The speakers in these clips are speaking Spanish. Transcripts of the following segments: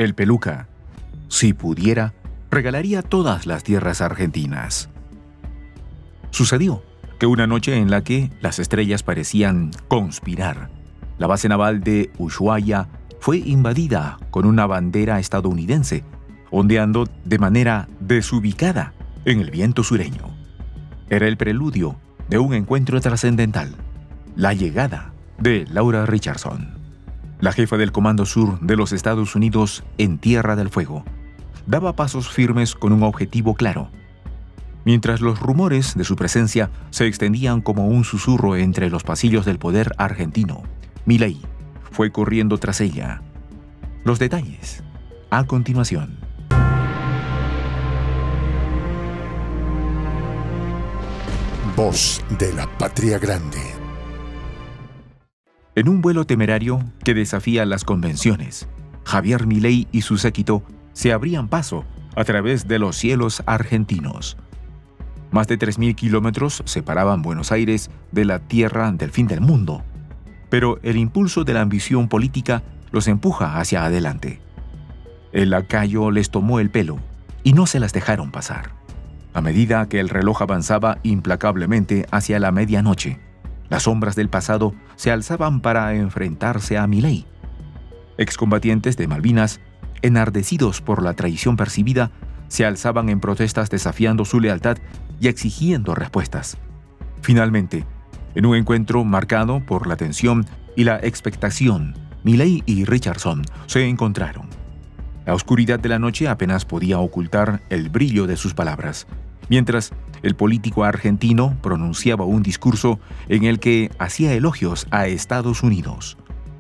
El Peluca, si pudiera, regalaría todas las tierras argentinas. Sucedió que una noche en la que las estrellas parecían conspirar, la base naval de Ushuaia fue invadida con una bandera estadounidense, ondeando de manera desubicada en el viento sureño. Era el preludio de un encuentro trascendental, la llegada de Laura Richardson. La jefa del Comando Sur de los Estados Unidos en Tierra del Fuego daba pasos firmes con un objetivo claro. Mientras los rumores de su presencia se extendían como un susurro entre los pasillos del poder argentino, Milei fue corriendo tras ella. Los detalles, a continuación. Voz de la Patria Grande. En un vuelo temerario que desafía las convenciones, Javier Milei y su séquito se abrían paso a través de los cielos argentinos. Más de 3.000 kilómetros separaban Buenos Aires de la tierra del fin del mundo, pero el impulso de la ambición política los empuja hacia adelante. El lacayo les tomó el pelo y no se las dejaron pasar. A medida que el reloj avanzaba implacablemente hacia la medianoche, las sombras del pasado se alzaban para enfrentarse a Milei. Excombatientes de Malvinas, enardecidos por la traición percibida, se alzaban en protestas desafiando su lealtad y exigiendo respuestas. Finalmente, en un encuentro marcado por la tensión y la expectación, Milei y Richardson se encontraron. La oscuridad de la noche apenas podía ocultar el brillo de sus palabras, mientras el político argentino pronunciaba un discurso en el que hacía elogios a Estados Unidos.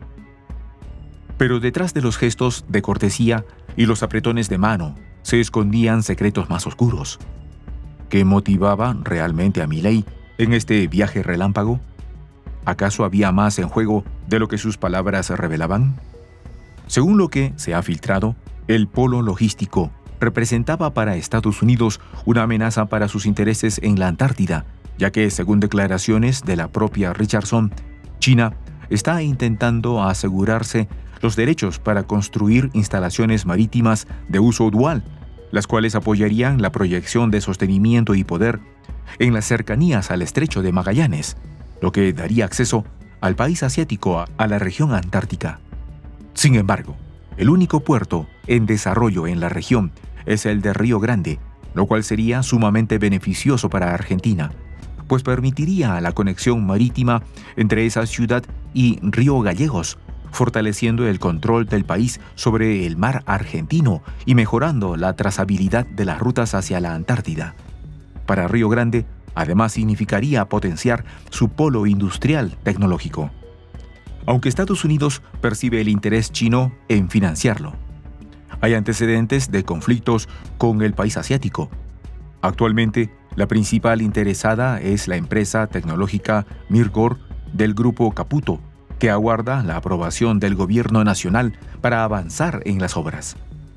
Pero detrás de los gestos de cortesía y los apretones de mano se escondían secretos más oscuros. ¿Qué motivaba realmente a Milei en este viaje relámpago? ¿Acaso había más en juego de lo que sus palabras revelaban? Según lo que se ha filtrado, el polo logístico representaba para Estados Unidos una amenaza para sus intereses en la Antártida, ya que, según declaraciones de la propia Richardson, China está intentando asegurarse los derechos para construir instalaciones marítimas de uso dual, las cuales apoyarían la proyección de sostenimiento y poder en las cercanías al Estrecho de Magallanes, lo que daría acceso al país asiático a la región antártica. Sin embargo, el único puerto en desarrollo en la región es el de Río Grande, lo cual sería sumamente beneficioso para Argentina, pues permitiría la conexión marítima entre esa ciudad y Río Gallegos, fortaleciendo el control del país sobre el mar argentino y mejorando la trazabilidad de las rutas hacia la Antártida. Para Río Grande, además significaría potenciar su polo industrial tecnológico, aunque Estados Unidos percibe el interés chino en financiarlo. Hay antecedentes de conflictos con el país asiático. Actualmente, la principal interesada es la empresa tecnológica Mirgor del grupo Caputo, que aguarda la aprobación del gobierno nacional para avanzar en las obras.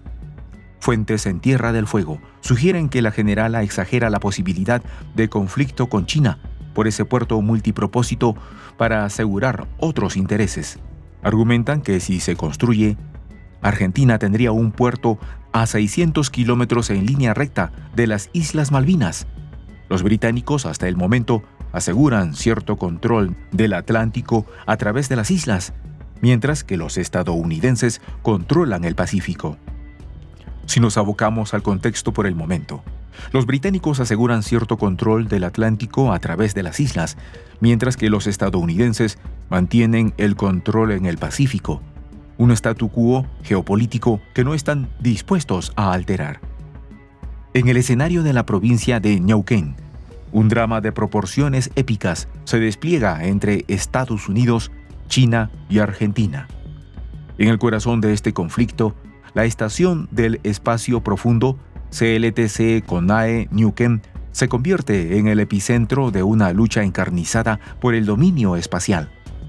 Fuentes en Tierra del Fuego sugieren que la generala exagera la posibilidad de conflicto con China por ese puerto multipropósito para asegurar otros intereses. Argumentan que si se construye, Argentina tendría un puerto a 600 kilómetros en línea recta de las Islas Malvinas. Los británicos hasta el momento aseguran cierto control del Atlántico a través de las islas, mientras que los estadounidenses controlan el Pacífico. Si nos abocamos al contexto por el momento, los británicos aseguran cierto control del Atlántico a través de las islas, mientras que los estadounidenses mantienen el control en el Pacífico, un statu quo geopolítico que no están dispuestos a alterar. En el escenario de la provincia de Neuquén, un drama de proporciones épicas se despliega entre Estados Unidos, China y Argentina. En el corazón de este conflicto, la Estación del Espacio Profundo, CLTC CONAE Neuquén, se convierte en el epicentro de una lucha encarnizada por el dominio espacial.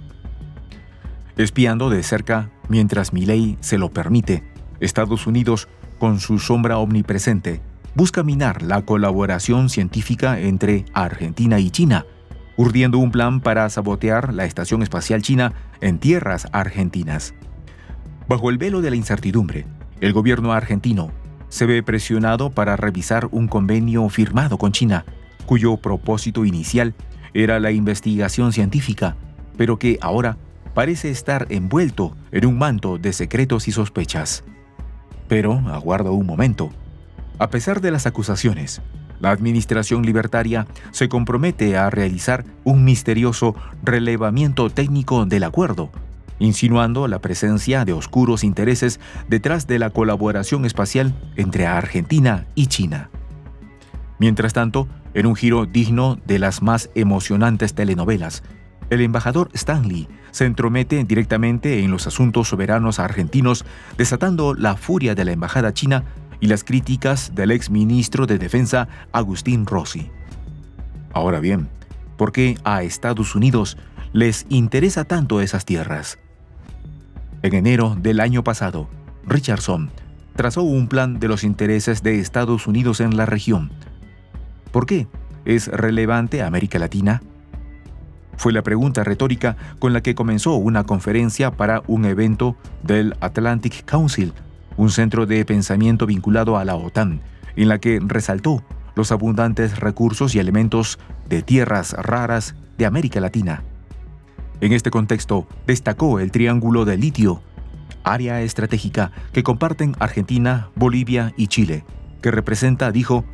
Espiando de cerca, mientras Milei se lo permite, Estados Unidos, con su sombra omnipresente, busca minar la colaboración científica entre Argentina y China, urdiendo un plan para sabotear la Estación Espacial China en tierras argentinas. Bajo el velo de la incertidumbre el gobierno argentino se ve presionado para revisar un convenio firmado con China, cuyo propósito inicial era la investigación científica, pero que ahora parece estar envuelto en un manto de secretos y sospechas. Pero aguarda un momento. A pesar de las acusaciones, la administración libertaria se compromete a realizar un misterioso relevamiento técnico del acuerdo, insinuando la presencia de oscuros intereses detrás de la colaboración espacial entre Argentina y China. Mientras tanto, en un giro digno de las más emocionantes telenovelas, el embajador Stanley se entromete directamente en los asuntos soberanos argentinos, desatando la furia de la embajada china y las críticas del ex ministro de Defensa Agustín Rossi. Ahora bien, ¿por qué a Estados Unidos les interesa tanto esas tierras? En enero del año pasado, Richardson trazó un plan de los intereses de Estados Unidos en la región. ¿Por qué es relevante América Latina? Fue la pregunta retórica con la que comenzó una conferencia para un evento del Atlantic Council, un centro de pensamiento vinculado a la OTAN, en la que resaltó los abundantes recursos y elementos de tierras raras de América Latina. En este contexto, destacó el triángulo de litio, área estratégica que comparten Argentina, Bolivia y Chile, que representa, dijo,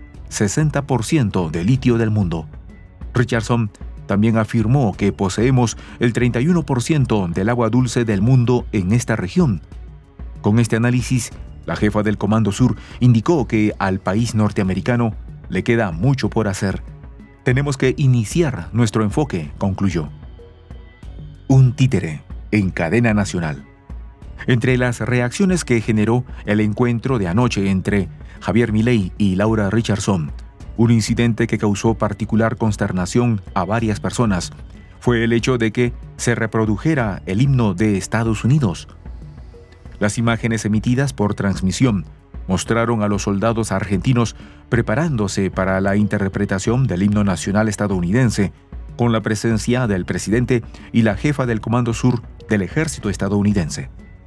60% de litio del mundo. Richardson también afirmó que poseemos el 31% del agua dulce del mundo en esta región. Con este análisis, la jefa del Comando Sur indicó que al país norteamericano le queda mucho por hacer. Tenemos que iniciar nuestro enfoque, concluyó. Un títere en cadena nacional. Entre las reacciones que generó el encuentro de anoche entre Javier Milei y Laura Richardson, un incidente que causó particular consternación a varias personas fue el hecho de que se reprodujera el himno de Estados Unidos. Las imágenes emitidas por transmisión mostraron a los soldados argentinos preparándose para la interpretación del himno nacional estadounidense, con la presencia del presidente y la jefa del Comando Sur del ejército estadounidense.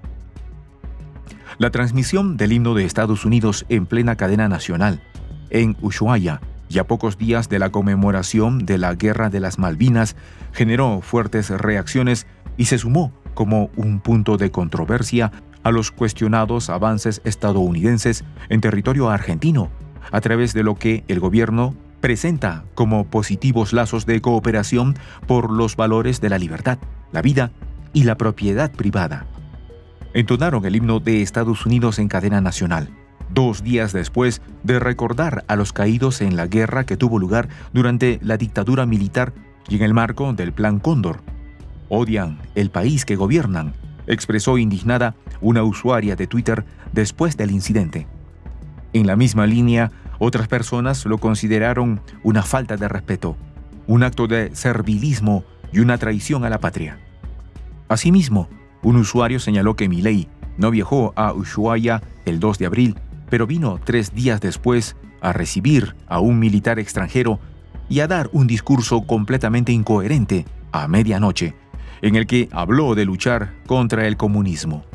La transmisión del himno de Estados Unidos en plena cadena nacional, en Ushuaia, y a pocos días de la conmemoración de la Guerra de las Malvinas, generó fuertes reacciones y se sumó como un punto de controversia a los cuestionados avances estadounidenses en territorio argentino, a través de lo que el gobierno presenta como positivos lazos de cooperación por los valores de la libertad, la vida y la propiedad privada. Entonaron el himno de Estados Unidos en cadena nacional, 2 días después de recordar a los caídos en la guerra que tuvo lugar durante la dictadura militar y en el marco del Plan Cóndor. Odian el país que gobiernan, expresó indignada una usuaria de Twitter después del incidente. En la misma línea, otras personas lo consideraron una falta de respeto, un acto de servilismo y una traición a la patria. Asimismo, un usuario señaló que Milei no viajó a Ushuaia el 2 de abril, pero vino 3 días después a recibir a un militar extranjero y a dar un discurso completamente incoherente a medianoche, en el que habló de luchar contra el comunismo.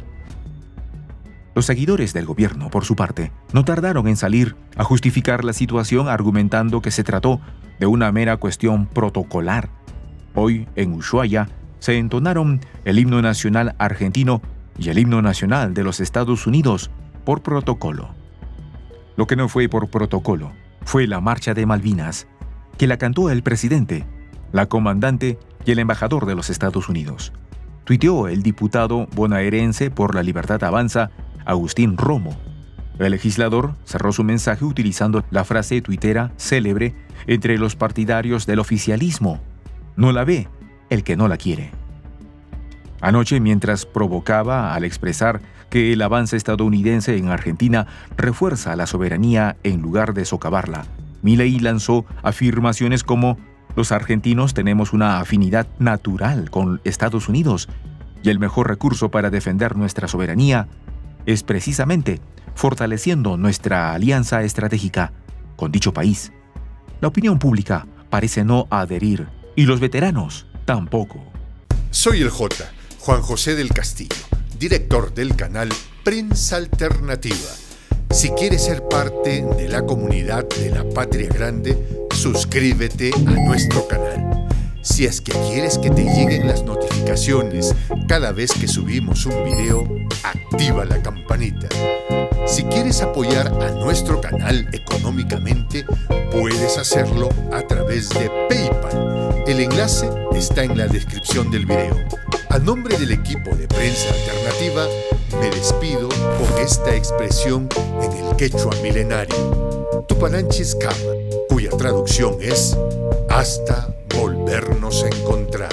Los seguidores del gobierno, por su parte, no tardaron en salir a justificar la situación argumentando que se trató de una mera cuestión protocolar. Hoy, en Ushuaia, se entonaron el himno nacional argentino y el himno nacional de los Estados Unidos por protocolo. Lo que no fue por protocolo fue la Marcha de Malvinas, que la cantó el presidente, la comandante y el embajador de los Estados Unidos. Tuiteó el diputado bonaerense por la Libertad Avanza, Agustín Romo. El legislador cerró su mensaje utilizando la frase tuitera célebre entre los partidarios del oficialismo: no la ve el que no la quiere. Anoche, mientras provocaba al expresar que el avance estadounidense en Argentina refuerza la soberanía en lugar de socavarla, Milei lanzó afirmaciones como: los argentinos tenemos una afinidad natural con Estados Unidos y el mejor recurso para defender nuestra soberanía es precisamente fortaleciendo nuestra alianza estratégica con dicho país. La opinión pública parece no adherir y los veteranos tampoco. Soy el J, Juan José del Castillo, director del canal Prensa Alternativa. Si quieres ser parte de la comunidad de la Patria Grande, suscríbete a nuestro canal. Si es que quieres que te lleguen las notificaciones cada vez que subimos un video, activa la campanita. Si quieres apoyar a nuestro canal económicamente, puedes hacerlo a través de PayPal. El enlace está en la descripción del video. A nombre del equipo de Prensa Alternativa, me despido con esta expresión en el quechua milenario, Tupananchis Kama, cuya traducción es hasta volvernos a encontrar.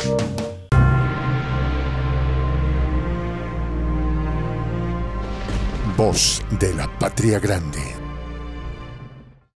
Voz de la Patria Grande.